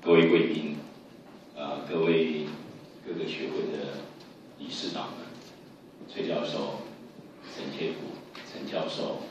各位贵宾，各位各个学会的理事长们，崔教授、陈建甫、陈教授。